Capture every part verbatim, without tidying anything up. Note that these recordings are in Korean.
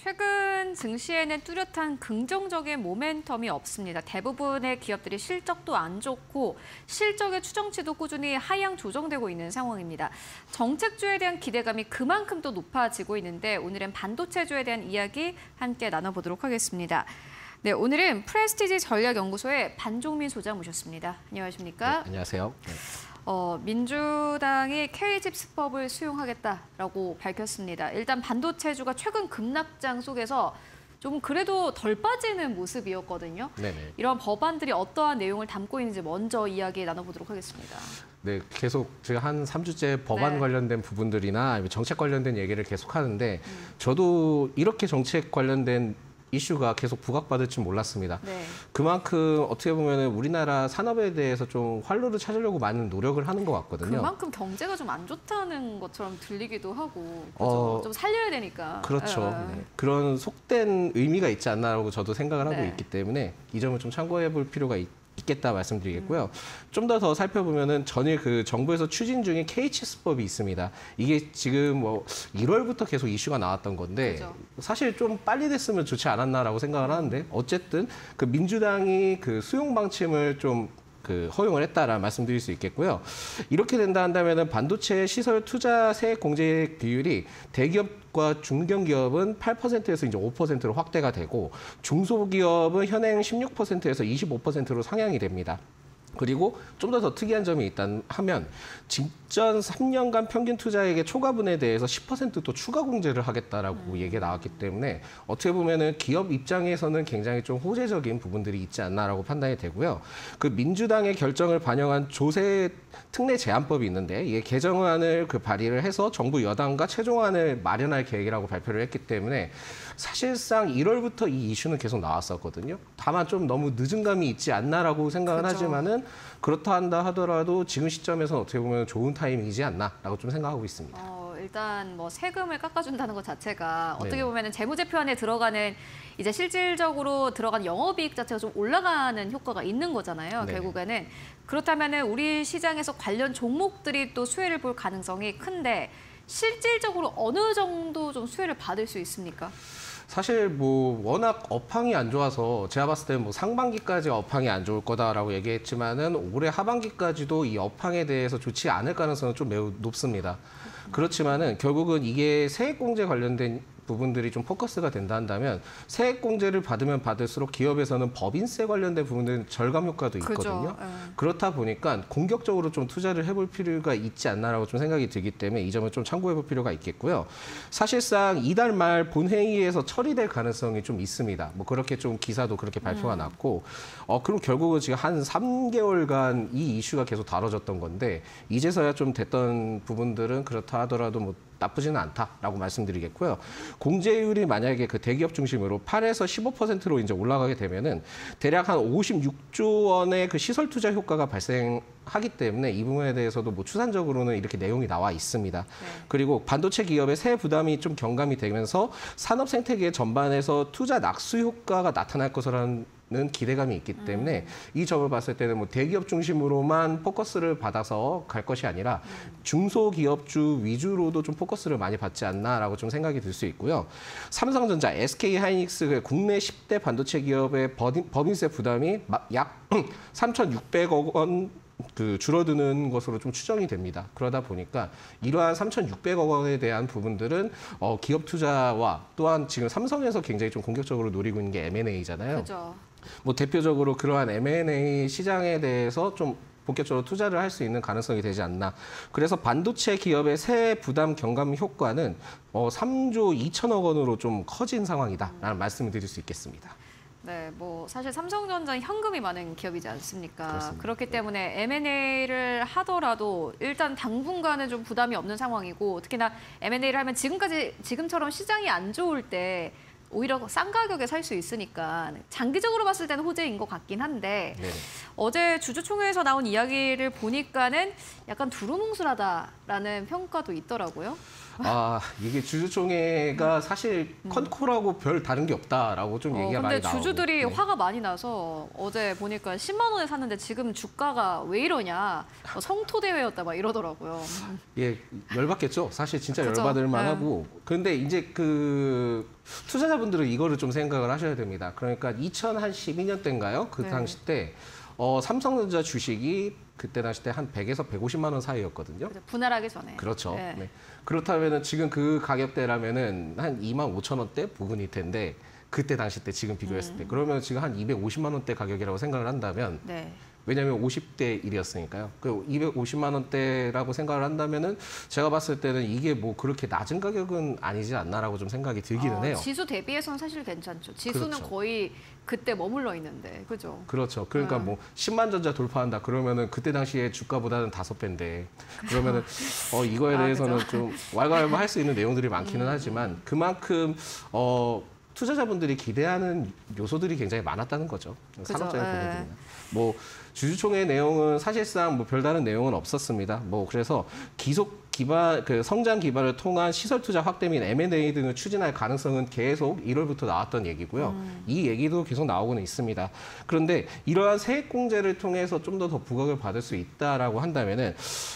최근 증시에는 뚜렷한 긍정적인 모멘텀이 없습니다. 대부분의 기업들이 실적도 안 좋고 실적의 추정치도 꾸준히 하향 조정되고 있는 상황입니다. 정책주에 대한 기대감이 그만큼 또 높아지고 있는데 오늘은 반도체주에 대한 이야기 함께 나눠보도록 하겠습니다. 네, 오늘은 프레스티지 전략연구소의 반종민 소장 모셨습니다. 안녕하십니까? 네, 안녕하세요. 네. 어, 민주당이 K칩스법을 수용하겠다라고 밝혔습니다. 일단 반도체주가 최근 급락장 속에서 좀 그래도 덜 빠지는 모습이었거든요. 네네. 이런 법안들이 어떠한 내용을 담고 있는지 먼저 이야기 나눠보도록 하겠습니다. 네, 계속 제가 한 삼 주째 법안 네. 관련된 부분들이나 아니면 정책 관련된 얘기를 계속 하는데 음. 저도 이렇게 정책 관련된 이슈가 계속 부각받을 줄 몰랐습니다. 네. 그만큼 어떻게 보면 우리나라 산업에 대해서 좀 활로를 찾으려고 많은 노력을 하는 것 같거든요. 그만큼 경제가 좀 안 좋다는 것처럼 들리기도 하고 그렇죠? 어, 좀 살려야 되니까. 그렇죠. 네. 네. 그런 속된 의미가 있지 않나라고 저도 생각을 하고 네. 있기 때문에 이 점을 좀 참고해 볼 필요가 있 있겠다 말씀드리겠고요. 음. 좀 더 더 살펴보면은 전일 그 정부에서 추진 중인 K칩스법이 있습니다. 이게 지금 뭐 일월부터 계속 이슈가 나왔던 건데 그렇죠. 사실 좀 빨리 됐으면 좋지 않았나라고 생각을 하는데 어쨌든 그 민주당이 그 수용 방침을 좀 그 허용을 했다라 말씀드릴 수 있겠고요. 이렇게 된다 한다면은 반도체 시설 투자 세액 공제 비율이 대기업과 중견기업은 팔 퍼센트에서 이제 오 퍼센트로 확대가 되고 중소기업은 현행 십육 퍼센트에서 이십오 퍼센트로 상향이 됩니다. 그리고 좀 더 더 특이한 점이 있다면 하면 직전 삼 년간 평균 투자액의 초과분에 대해서 십 퍼센트 또 추가 공제를 하겠다라고 음. 얘기가 나왔기 때문에 어떻게 보면은 기업 입장에서는 굉장히 좀 호재적인 부분들이 있지 않나라고 판단이 되고요. 그 민주당의 결정을 반영한 조세 특례 제한법이 있는데 이게 개정안을 그 발의를 해서 정부 여당과 최종안을 마련할 계획이라고 발표를 했기 때문에 사실상 일월부터 이 이슈는 계속 나왔었거든요. 다만 좀 너무 늦은 감이 있지 않나라고 생각은 그렇죠. 하지만은 그렇다 한다 하더라도 지금 시점에서는 어떻게 보면 좋은 타이밍이지 않나라고 좀 생각하고 있습니다. 어, 일단 뭐 세금을 깎아준다는 것 자체가 어떻게 네. 보면은 재무제표안에 들어가는 이제 실질적으로 들어간 영업이익 자체가 좀 올라가는 효과가 있는 거잖아요. 네. 결국에는 그렇다면은 우리 시장에서 관련 종목들이 또 수혜를 볼 가능성이 큰데 실질적으로 어느 정도 좀 수혜를 받을 수 있습니까? 사실 뭐 워낙 업황이 안 좋아서 제가 봤을 때는 뭐 상반기까지 업황이 안 좋을 거다라고 얘기했지만은 올해 하반기까지도 이 업황에 대해서 좋지 않을 가능성은 좀 매우 높습니다. 그렇지만은 결국은 이게 세액공제 관련된 부분들이 좀 포커스가 된다 한다면 세액공제를 받으면 받을수록 기업에서는 법인세 관련된 부분들은 절감 효과도 있거든요. 네. 그렇다 보니까 공격적으로 좀 투자를 해볼 필요가 있지 않나라고 좀 생각이 들기 때문에 이 점을 좀 참고해볼 필요가 있겠고요. 사실상 이달 말 본회의에서 처리될 가능성이 좀 있습니다. 뭐 그렇게 좀 기사도 그렇게 발표가 음. 났고 어 그럼 결국은 지금 한 삼 개월간 이 이슈가 계속 다뤄졌던 건데 이제서야 좀 됐던 부분들은 그렇다 하더라도 뭐 나쁘지는 않다라고 말씀드리겠고요. 공제율이 만약에 그 대기업 중심으로 팔에서 십오 퍼센트로 이제 올라가게 되면은 대략 한 오십육조 원의 그 시설 투자 효과가 발생하기 때문에 이 부분에 대해서도 뭐 추산적으로는 이렇게 내용이 나와 있습니다. 네. 그리고 반도체 기업의 세액 부담이 좀 경감이 되면서 산업 생태계 전반에서 투자 낙수 효과가 나타날 것이라는 는 기대감이 있기 때문에 음. 이 점을 봤을 때는 뭐 대기업 중심으로만 포커스를 받아서 갈 것이 아니라 음. 중소기업주 위주로도 좀 포커스를 많이 받지 않나라고 좀 생각이 들 수 있고요. 삼성전자, 에스케이하이닉스 국내 십 대 반도체 기업의 법인세 부담이 약 삼천육백억 원 그 줄어드는 것으로 좀 추정이 됩니다. 그러다 보니까 이러한 삼천육백억 원에 대한 부분들은 어, 기업 투자와 또한 지금 삼성에서 굉장히 좀 공격적으로 노리고 있는 게 엠 앤 에이잖아요. 그렇죠. 뭐 대표적으로 그러한 엠 앤 에이 시장에 대해서 좀 본격적으로 투자를 할 수 있는 가능성이 되지 않나. 그래서 반도체 기업의 세 부담 경감 효과는 어, 삼조 이천억 원으로 좀 커진 상황이다라는 음. 말씀을 드릴 수 있겠습니다. 네, 뭐 사실 삼성전자는 현금이 많은 기업이지 않습니까? 그렇습니다. 그렇기 때문에 엠 앤 에이를 하더라도 일단 당분간은 좀 부담이 없는 상황이고 특히나 엠 앤 에이를 하면 지금까지 지금처럼 시장이 안 좋을 때 오히려 싼 가격에 살 수 있으니까 장기적으로 봤을 때는 호재인 것 같긴 한데 네. 어제 주주총회에서 나온 이야기를 보니까는 약간 두루뭉술하다라는 평가도 있더라고요. 아, 이게 주주총회가 사실 컨코라고 별 다른 게 없다라고 좀 얘기가 어, 많이 나오고. 근데 주주들이 네. 화가 많이 나서 어제 보니까 십만 원에 샀는데 지금 주가가 왜 이러냐. 성토대회였다 막 이러더라고요. 예, 열받겠죠. 사실 진짜 그쵸? 열받을 네. 만하고. 근데 이제 그 투자자분들은 이거를 좀 생각을 하셔야 됩니다. 그러니까 이천십이 년대인가요? 그 네. 당시 때 어, 삼성전자 주식이 그때 당시 때 한 백에서 백오십만 원 사이였거든요. 그죠, 분할하기 전에. 그렇죠. 네. 네. 그렇다면은 지금 그 가격대라면은 한 이만 오천 원대 부근일 텐데 그때 당시 때 지금 비교했을 때 그러면 지금 한 이백오십만 원대 가격이라고 생각을 한다면 네. 왜냐하면 오십 대 일이었으니까요. 그 이백오십만 원대라고 생각을 한다면은 제가 봤을 때는 이게 뭐 그렇게 낮은 가격은 아니지 않나라고 좀 생각이 들기는 어, 해요. 지수 대비해서는 사실 괜찮죠. 지수는 그렇죠. 거의 그때 머물러 있는데, 그죠? 그렇죠. 그러니까 네. 뭐 십만 전자 돌파한다 그러면은 그때 당시에 주가보다는 다섯 배인데 그러면은 어 이거에 아, 대해서는 그죠. 좀 왈가왈부할 수 있는 내용들이 많기는 음. 하지만 그만큼 어 투자자분들이 기대하는 요소들이 굉장히 많았다는 거죠. 산업적인 예. 부분들은. 뭐 주주총회 내용은 사실상 뭐 별다른 내용은 없었습니다. 뭐 그래서 기속 기반 그 성장 기반을 통한 시설 투자 확대 및 엠 앤 에이 등을 추진할 가능성은 계속 일월부터 나왔던 얘기고요. 음. 이 얘기도 계속 나오고는 있습니다. 그런데 이러한 세액 공제를 통해서 좀 더 더 부각을 받을 수 있다라고 한다면은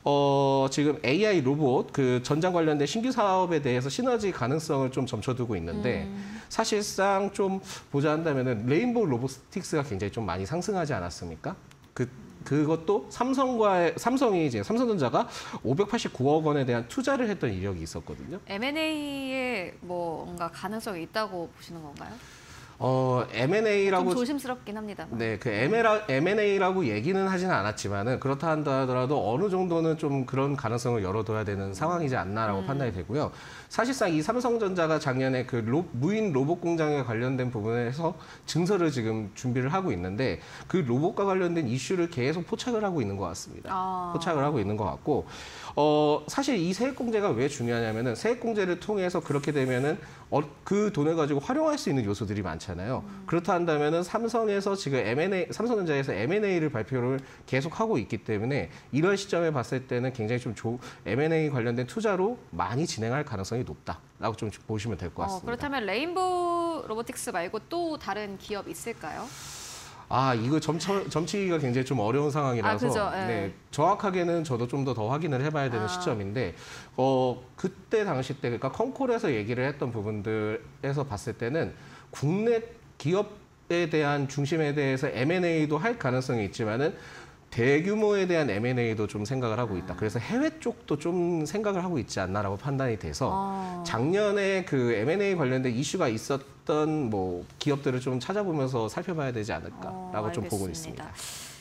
어 지금 에이 아이 로봇 그 전장 관련된 신규 사업에 대해서 시너지 가능성을 좀 점쳐두고 있는데 음. 사실상 좀 보자 한다면은 레인보우 로보틱스가 굉장히 좀 많이 상승하지 않았습니까? 그 그것도 삼성과 삼성이 이제 삼성전자가 오백팔십구억 원에 대한 투자를 했던 이력이 있었거든요. 엠 앤 에이에 뭐 뭔가 가능성이 있다고 보시는 건가요? 어, 엠 앤 좀 에이라고 조심스럽긴 합니다만. 네, 그 엠 앤 에이라고 얘기는 하지는 않았지만은 그렇다 한다 하더라도 어느 정도는 좀 그런 가능성을 열어둬야 되는 상황이지 않나라고 음. 판단이 되고요. 사실상 이 삼성전자가 작년에 그 로, 무인 로봇 공장에 관련된 부분에서 증설을 지금 준비를 하고 있는데 그 로봇과 관련된 이슈를 계속 포착을 하고 있는 것 같습니다. 아. 포착을 하고 있는 것 같고, 어, 사실 이 세액공제가 왜 중요하냐면은 세액공제를 통해서 그렇게 되면은 어, 그 돈을 가지고 활용할 수 있는 요소들이 많잖아요. 음. 그렇다 한다면은 삼성에서 지금 엠 앤 에이, 삼성전자에서 엠 앤 에이를 발표를 계속 하고 있기 때문에 이런 시점에 봤을 때는 굉장히 좀 조, 엠 앤 에이 관련된 투자로 많이 진행할 가능성이 높다라고 좀 보시면 될 것 어, 같습니다. 그렇다면 레인보우 로보틱스 말고 또 다른 기업 있을까요? 아, 이거 점쳐, 점치기가 굉장히 좀 어려운 상황이라서 아, 그죠. 예. 네, 정확하게는 저도 좀 더 더 확인을 해봐야 되는 아. 시점인데 어, 그때 당시 때 그러니까 컨콜에서 얘기를 했던 부분들에서 봤을 때는 국내 기업에 대한 중심에 대해서 엠 앤 에이도 할 가능성이 있지만은 대규모에 대한 엠 앤 에이도 좀 생각을 하고 있다. 그래서 해외 쪽도 좀 생각을 하고 있지 않나라고 판단이 돼서 어. 작년에 그 엠 앤 에이 관련된 이슈가 있었던 뭐 기업들을 좀 찾아보면서 살펴봐야 되지 않을까라고 어, 좀 보고 알겠습니다. 있습니다.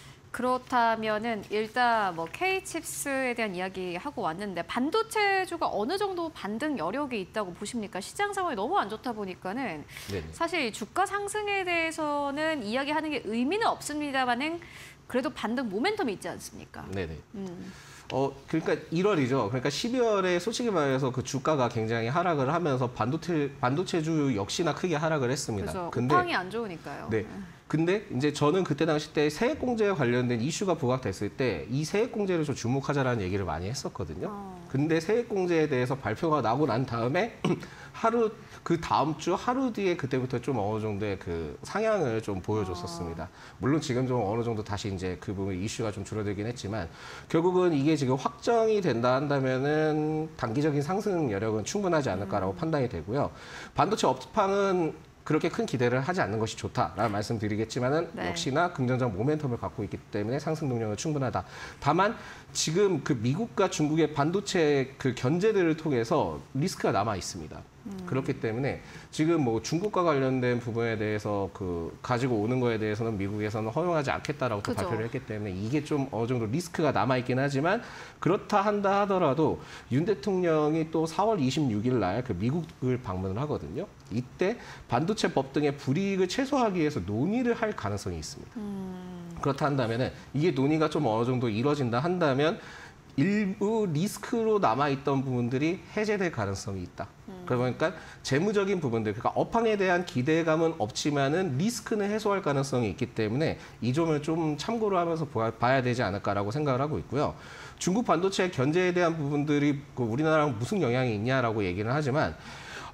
그렇다면은 일단 뭐 K칩스에 대한 이야기 하고 왔는데 반도체주가 어느 정도 반등 여력이 있다고 보십니까? 시장 상황이 너무 안 좋다 보니까는 네네. 사실 주가 상승에 대해서는 이야기하는 게 의미는 없습니다만은 그래도 반등 모멘텀이 있지 않습니까? 네네. 음. 어, 그러니까 일월이죠. 그러니까 십이월에 솔직히 말해서 그 주가가 굉장히 하락을 하면서 반도체, 반도체주 역시나 크게 하락을 했습니다. 그래서 근데 우팡이 안 좋으니까요. 네. 근데 이제 저는 그때 당시 때 세액공제에 관련된 이슈가 부각됐을 때 이 세액공제를 좀 주목하자라는 얘기를 많이 했었거든요. 어. 근데 세액공제에 대해서 발표가 나고 난 다음에 하루 그 다음 주 하루 뒤에 그때부터 좀 어느 정도의 그 상향을 좀 보여줬었습니다. 물론 지금 좀 어느 정도 다시 이제 그 부분 이슈가 좀 줄어들긴 했지만 결국은 이게 지금 확정이 된다 한다면은 단기적인 상승 여력은 충분하지 않을까라고 음. 판단이 되고요. 반도체 업황은 그렇게 큰 기대를 하지 않는 것이 좋다라는 말씀드리겠지만은 네. 역시나 긍정적 모멘텀을 갖고 있기 때문에 상승 동력은 충분하다. 다만 지금 그 미국과 중국의 반도체 그 견제들을 통해서 리스크가 남아 있습니다. 음. 그렇기 때문에 지금 뭐 중국과 관련된 부분에 대해서 그 가지고 오는 거에 대해서는 미국에서는 허용하지 않겠다라고 또 그죠. 발표를 했기 때문에 이게 좀 어느 정도 리스크가 남아 있긴 하지만 그렇다 한다 하더라도 윤 대통령이 또 사월 이십육일 날 그 미국을 방문을 하거든요. 이때 반도체법 등의 불이익을 최소화하기 위해서 논의를 할 가능성이 있습니다. 음. 그렇다 한다면은 이게 논의가 좀 어느 정도 이루어진다 한다면 일부 리스크로 남아있던 부분들이 해제될 가능성이 있다. 그러니까 재무적인 부분들, 그러니까 업황에 대한 기대감은 없지만은 리스크는 해소할 가능성이 있기 때문에 이 점을 좀 참고로 하면서 봐야 되지 않을까라고 생각을 하고 있고요. 중국 반도체 견제에 대한 부분들이 우리나라랑 무슨 영향이 있냐라고 얘기를 하지만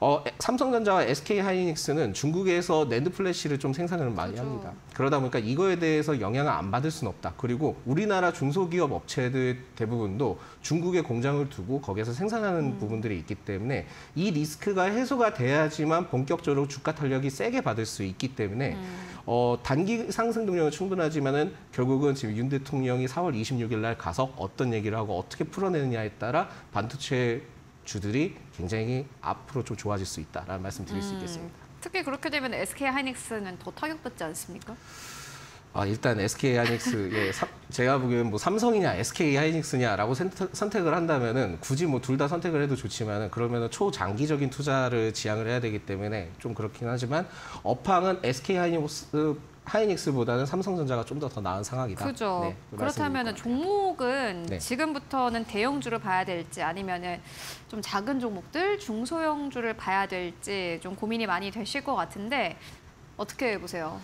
어, 삼성전자와 에스케이하이닉스는 중국에서 낸드 플래시를 좀 생산을 많이 그렇죠. 합니다. 그러다 보니까 이거에 대해서 영향을 안 받을 수는 없다. 그리고 우리나라 중소기업 업체들 대부분도 중국에 공장을 두고 거기에서 생산하는 음. 부분들이 있기 때문에 이 리스크가 해소가 돼야지만 본격적으로 주가 탄력이 세게 받을 수 있기 때문에 음. 어, 단기 상승 동력은 충분하지만은 결국은 지금 윤 대통령이 사월 이십육일 날 가서 어떤 얘기를 하고 어떻게 풀어내느냐에 따라 반도체 주들이 굉장히 앞으로 좀 좋아질 수 있다라는 말씀 드릴 수 있겠습니다. 특히 그렇게 되면 에스케이하이닉스는 더 타격받지 않습니까? 아, 일단 에스케이하이닉스, 예, 사- 제가 보기엔 뭐 삼성이냐 에스케이하이닉스냐라고 선택, 선택을 한다면은 굳이 뭐 둘 다 선택을 해도 좋지만은 그러면은 초장기적인 투자를 지향을 해야 되기 때문에 좀 그렇긴 하지만 업황은 에스케이하이닉스 하이닉스보다는 삼성전자가 좀 더 더 나은 상황이다. 그죠. 네, 그 그렇다면 말씀드릴 것 같아요. 종목은 네. 지금부터는 대형주를 봐야 될지 아니면은 좀 작은 종목들, 중소형주를 봐야 될지 좀 고민이 많이 되실 것 같은데 어떻게 보세요?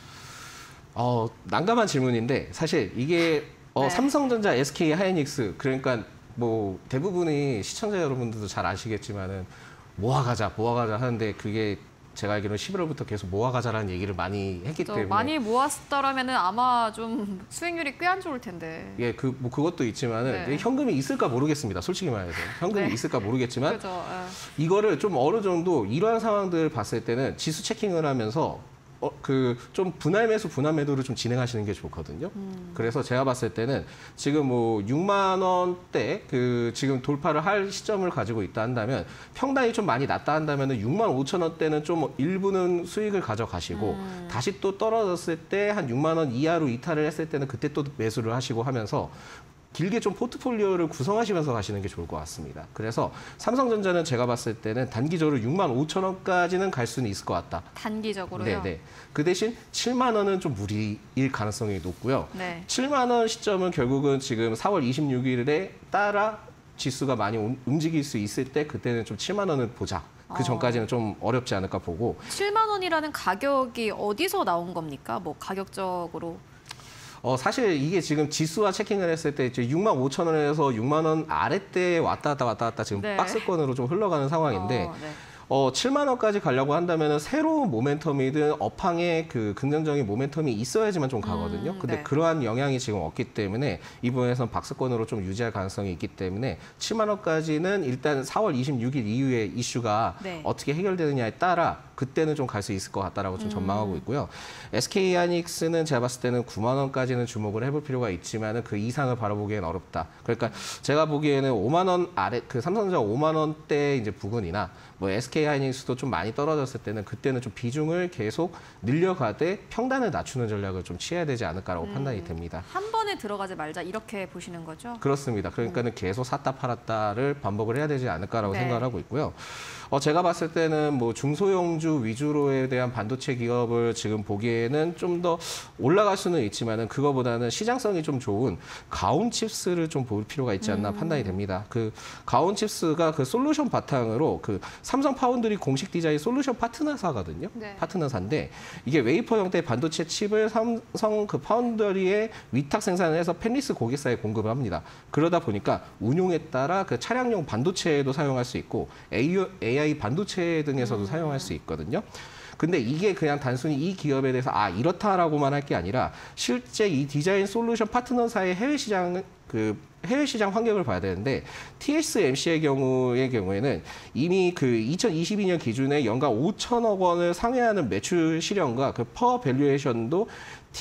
어, 난감한 질문인데 사실 이게 어, 네. 삼성전자, 에스케이 하이닉스 그러니까 뭐 대부분이 시청자 여러분들도 잘 아시겠지만은 모아가자, 모아가자 하는데 그게 제가 알기로는 십일월부터 계속 모아가자라는 얘기를 많이 했기 또 때문에 많이 모았더라면은 아마 좀 수익률이 꽤 안 좋을 텐데. 예, 그 뭐 그것도 있지만은 네. 현금이 있을까 모르겠습니다. 솔직히 말해서 현금이 네. 있을까 모르겠지만 그죠. 예. 이거를 좀 어느 정도 이러한 상황들을 봤을 때는 지수 체킹을 하면서 어, 그 좀 분할 매수, 분할 매도를 좀 진행하시는 게 좋거든요. 음. 그래서 제가 봤을 때는 지금 뭐 육만 원대 그 지금 돌파를 할 시점을 가지고 있다 한다면 평단이 좀 많이 낮다 한다면은 육만 오천 원대는 좀 일부는 수익을 가져가시고 음. 다시 또 떨어졌을 때 한 육만 원 이하로 이탈을 했을 때는 그때 또 매수를 하시고 하면서 길게 좀 포트폴리오를 구성하시면서 가시는 게 좋을 것 같습니다. 그래서 삼성전자는 제가 봤을 때는 단기적으로 육만 오천 원까지는 갈 수는 있을 것 같다. 단기적으로요. 네네. 그 대신 칠만 원은 좀 무리일 가능성이 높고요. 네. 칠만 원 시점은 결국은 지금 사월 이십육일에 따라 지수가 많이 움- 움직일 수 있을 때 그때는 좀 칠만 원을 보자. 그 어. 전까지는 좀 어렵지 않을까 보고 칠만 원이라는 가격이 어디서 나온 겁니까? 뭐 가격적으로. 어, 사실 이게 지금 지수와 체킹을 했을 때 이제 육만 오천 원에서 육만 원 아래때에 왔다 갔다 왔다 갔다 지금 네. 박스권으로 좀 흘러가는 상황인데 어, 네. 어, 칠만 원까지 가려고 한다면 새로운 모멘텀이든 업황의 그 긍정적인 모멘텀이 있어야지만 좀 가거든요. 음, 근데 네. 그러한 영향이 지금 없기 때문에 이 부분에서는 박스권으로 좀 유지할 가능성이 있기 때문에 칠만 원까지는 일단 사월 이십육일 이후에 이슈가 네. 어떻게 해결되느냐에 따라 그때는 좀 갈 수 있을 것 같다라고 좀 음. 전망하고 있고요. 에스케이하이닉스는 제가 봤을 때는 구만 원까지는 주목을 해볼 필요가 있지만은 그 이상을 바라보기엔 어렵다. 그러니까 제가 보기에는 오만 원 아래 그 삼성전자 오만 원대 이제 부근이나 뭐 에스케이하이닉스도 좀 많이 떨어졌을 때는 그때는 좀 비중을 계속 늘려가되 평단을 낮추는 전략을 좀 취해야 되지 않을까라고 음. 판단이 됩니다. 한 번에 들어가지 말자 이렇게 보시는 거죠? 그렇습니다. 그러니까는 계속 샀다 팔았다를 반복을 해야 되지 않을까라고 네. 생각을 하고 있고요. 어, 제가 봤을 때는 뭐 중소형주 위주로에 대한 반도체 기업을 지금 보기에는 좀 더 올라갈 수는 있지만은 그거보다는 시장성이 좀 좋은 가온 칩스를 좀 볼 필요가 있지 않나 음. 판단이 됩니다. 그 가온 칩스가 그 솔루션 바탕으로 그 삼성 파운드리 공식 디자인 솔루션 파트너사거든요. 네. 파트너사인데 이게 웨이퍼 형태의 반도체 칩을 삼성 그 파운드리에 위탁 생산을 해서 펜리스 고객사에 공급을 합니다. 그러다 보니까 운용에 따라 그 차량용 반도체에도 사용할 수 있고 에이아이 반도체 등에서도 음. 사용할 수 있거든요. 근데 이게 그냥 단순히 이 기업에 대해서 아 이렇다라고만 할 게 아니라 실제 이 디자인 솔루션 파트너사의 해외 시장 그 해외 시장 환경을 봐야 되는데 티에스엠씨의 경우의 경우에는 이미 그 이천이십이 년 기준에 연간 오천억 원을 상회하는 매출 실현과 그 퍼 밸류에이션도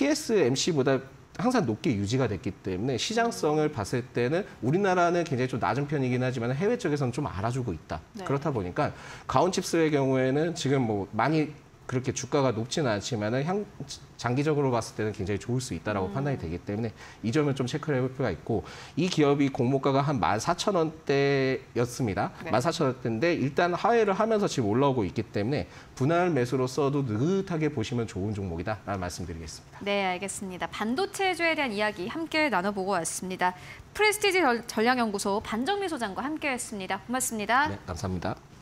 티에스엠씨보다 항상 높게 유지가 됐기 때문에 시장성을 봤을 때는 우리나라는 굉장히 좀 낮은 편이긴 하지만 해외 쪽에서는 좀 알아주고 있다. 네. 그렇다 보니까 가온칩스의 경우에는 지금 뭐 많이 그렇게 주가가 높지는 않지만은 향, 장기적으로 봤을 때는 굉장히 좋을 수 있다라고 음. 판단이 되기 때문에 이 점을 좀 체크를 해볼 필요가 있고 이 기업이 공모가가 한 만 사천 원대였습니다. 네. 만 사천 원대인데 일단 하회를 하면서 지금 올라오고 있기 때문에 분할 매수로서도 느긋하게 보시면 좋은 종목이다라는 말씀드리겠습니다. 네, 알겠습니다. 반도체주에 대한 이야기 함께 나눠보고 왔습니다. 프레스티지 전략연구소 반정미 소장과 함께했습니다. 고맙습니다. 네, 감사합니다.